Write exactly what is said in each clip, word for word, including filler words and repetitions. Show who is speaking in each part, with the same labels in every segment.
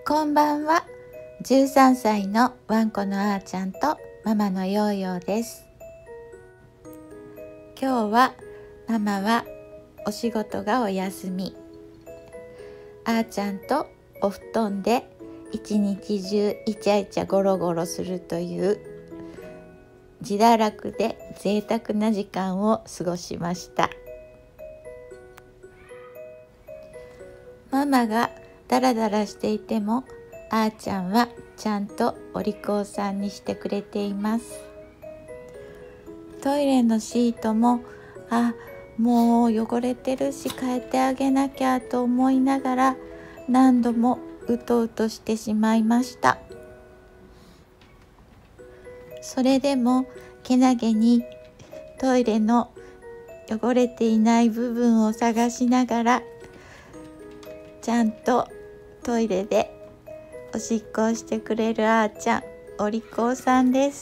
Speaker 1: こんばんは。じゅうさんさいのワンコのあーちゃんとママのヨーヨーです。今日はママはお仕事がお休み。あーちゃんとお布団で一日中イチャイチャゴロゴロするという自堕落で贅沢な時間を過ごしました。ママがダラダラしていてもあーちゃんはちゃんとお利口さんにしてくれています。トイレのシートもあもう汚れてるし変えてあげなきゃと思いながら何度もうとうとしてしまいました。それでもけなげにトイレの汚れていない部分を探しながらちゃんとトイレでおしっこをしてくれるあーちゃん、お利口さんです。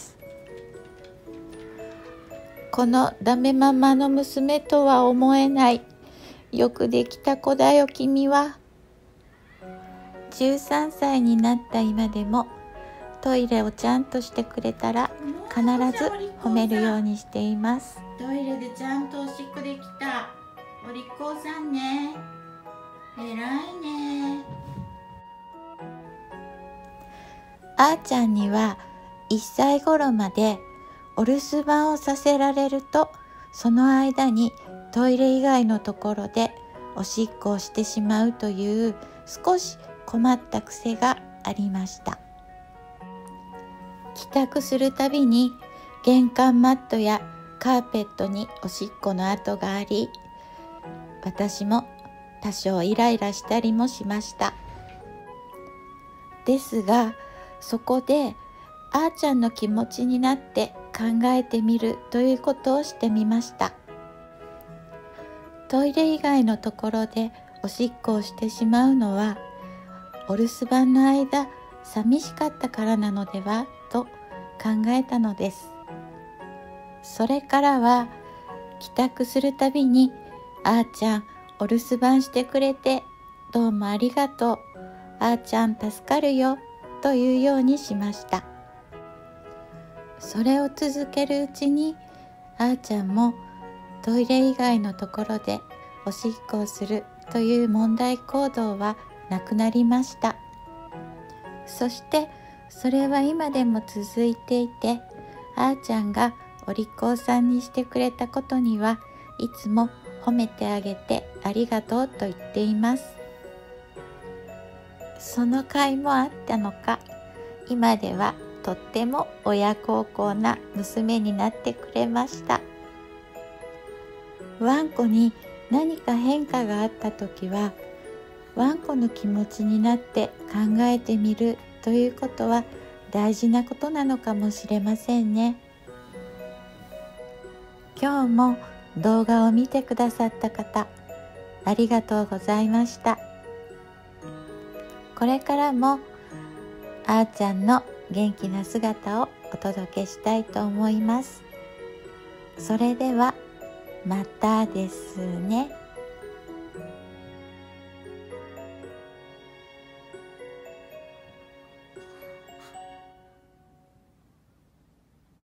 Speaker 1: このダメママの娘とは思えないよくできた子だよ君は。じゅうさんさいになった今でもトイレをちゃんとしてくれたら必ず褒めるようにしています。
Speaker 2: トイレでちゃんとおしっこできた。お利口さんね。えらいね。
Speaker 1: あーちゃんにはいっさい頃までお留守番をさせられるとその間にトイレ以外のところでおしっこをしてしまうという少し困った癖がありました。帰宅するたびに玄関マットやカーペットにおしっこの跡があり、私も多少イライラしたりもしました。ですがそこであーちゃんの気持ちになって考えてみるということをしてみました。トイレ以外のところでおしっこをしてしまうのはお留守番の間寂しかったからなのではと考えたのです。それからは帰宅するたびにあーちゃんお留守番してくれてどうもありがとう、あーちゃん助かるよというようにしました。それを続けるうちにあーちゃんもトイレ以外のところでおしっこをするという問題行動はなくなりました。そしてそれは今でも続いていて、あーちゃんがお利口さんにしてくれたことにはいつも褒めてあげてありがとうと言っています。その甲斐もあったのか、今ではとっても親孝行な娘になってくれました。ワンコに何か変化があった時はワンコの気持ちになって考えてみるということは大事なことなのかもしれませんね。今日も動画を見てくださった方ありがとうございました。これからもあーちゃんの元気な姿をお届けしたいと思います。それではまたですね。